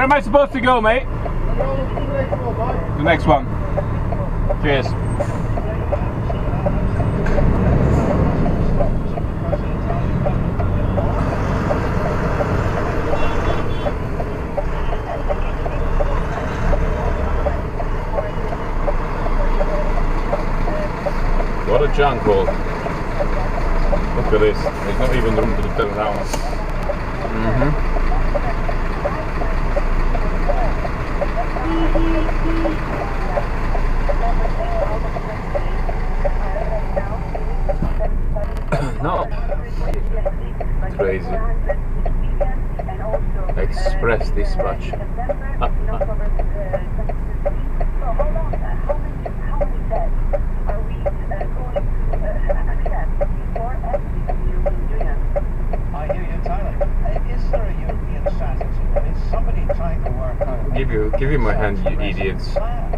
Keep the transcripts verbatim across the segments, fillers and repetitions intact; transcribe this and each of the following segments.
am I supposed to go, mate? The next one. Cheers. What a junk hole. Look at this. There's not even room to turn around. Mm-hmm. No. Crazy. Express dispatch. Give you, give you my hand, you idiots.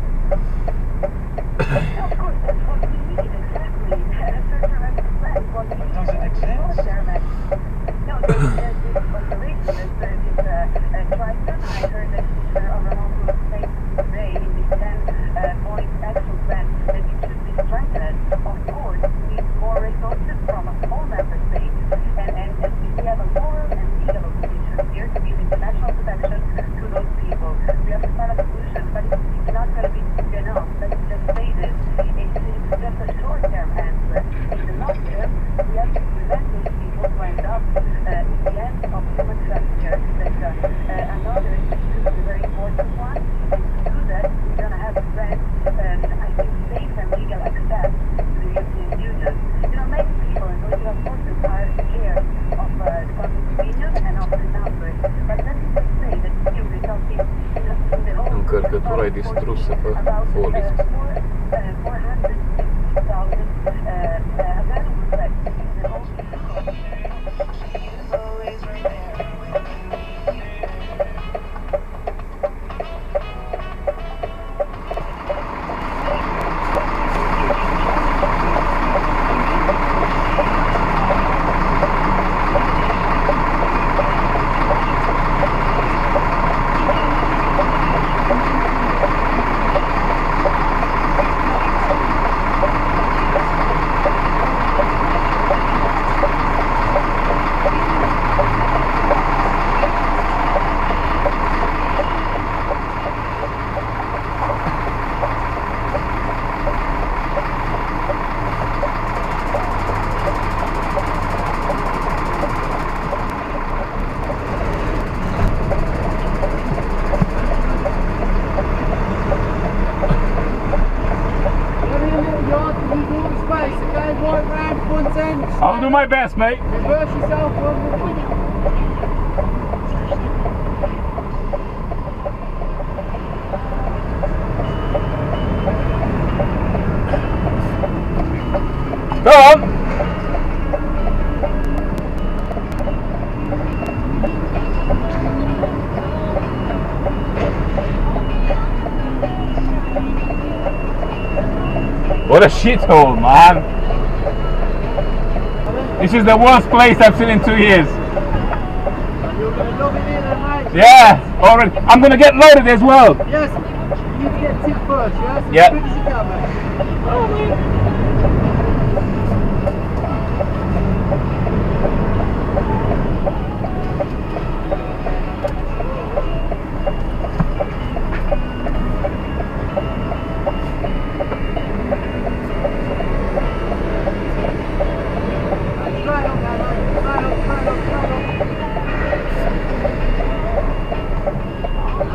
Does it exist? No, Încărcătura distrusă pe folie. I'll do my best, mate. Reverse yourself from the window. Go on. What a shithole, man. This is the worst place I've seen in two years. You're going to love it here then, mate? Yeah, already. I'm going to get loaded as well. Yes, you need to get tipped first, yes? Yeah. As quick as you can, mate. Oh, man.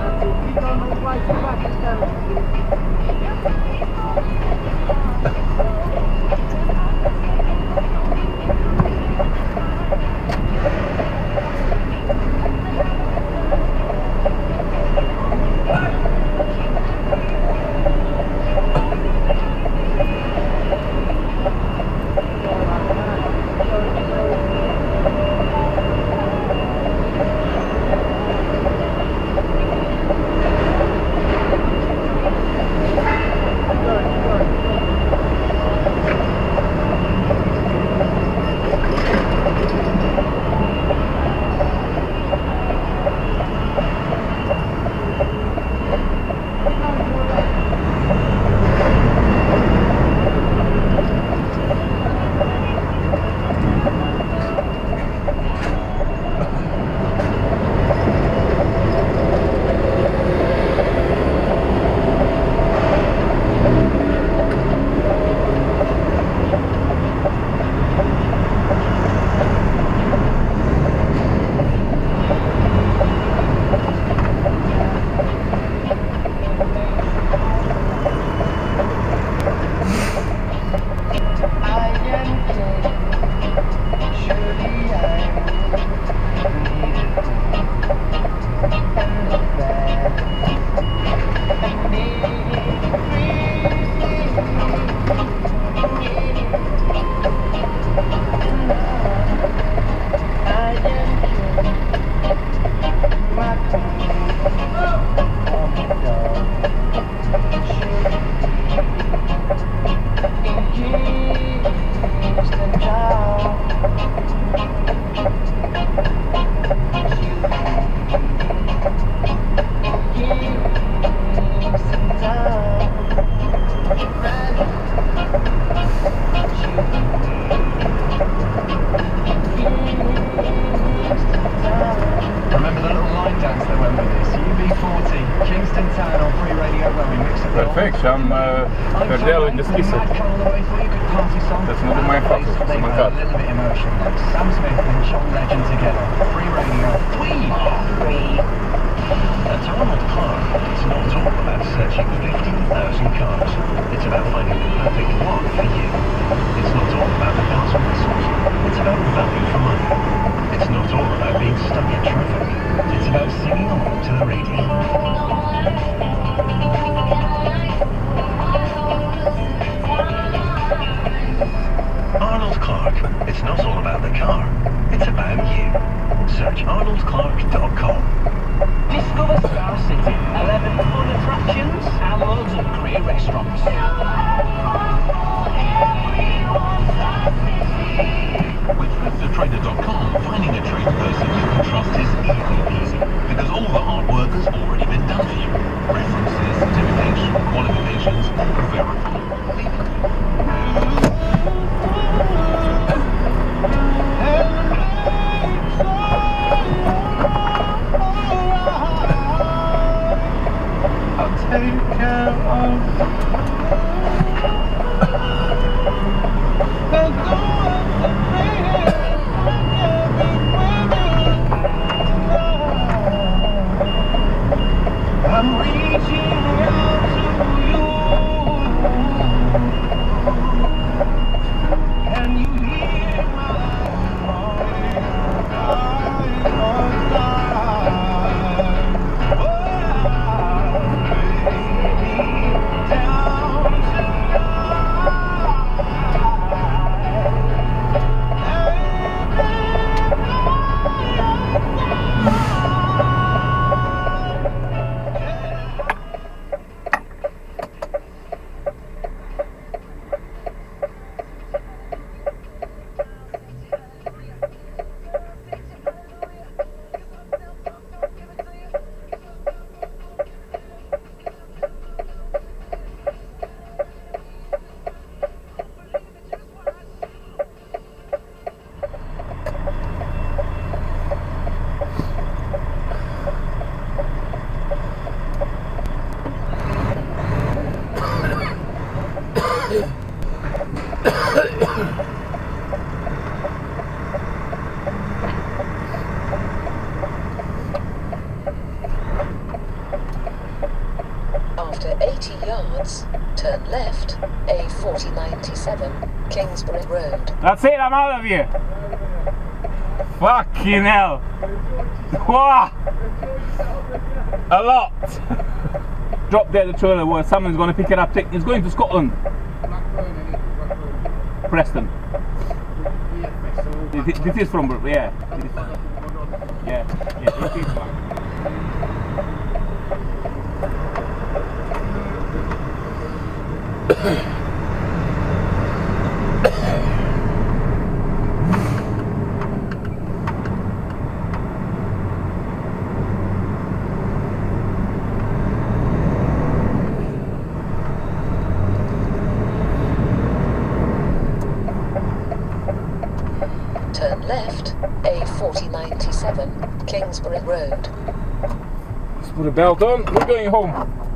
Keep on the way to back and down. B forty, Kingston Town on Free Radio where we mix it all. Perfect, și am uh, perdeaua deschisă. Deci nu mai fac să mâncat. A little bit emotional, like Sam Smith and John Legend together. Free Radio. We are free. At Arnold Clark, it's not all about searching fifteen thousand cars. It's about finding the perfect one for you. It's not all about the bells and whistles. It's about value for money. It's not all about being stuck in traffic. It's about singing along to the radio. Arnold Clark. It's not all about the car. It's about you. Search arnold clark dot com. Discover Star City, eleven fun attractions and loads of great restaurants. With thrift trader dot com, finding a tradesperson you can trust is easy peasy, because all the hard work has already been done for you. References, certifications, qualifications, all verified. Take care of I'm reaching out to you. Can you hear my After eighty yards, turn left, A forty ninety-seven, Kingsbury Road. That's it, I'm out of here. Fucking hell. Wow. A lot. Drop dead the trailer where someone's going to pick it up. Take, it's going to Scotland. Preston. This, this is from, yeah. Yeah, yeah, it is one. Turn left, A forty ninety-seven, Kingsbury Road. Let's put a belt on, we're going home.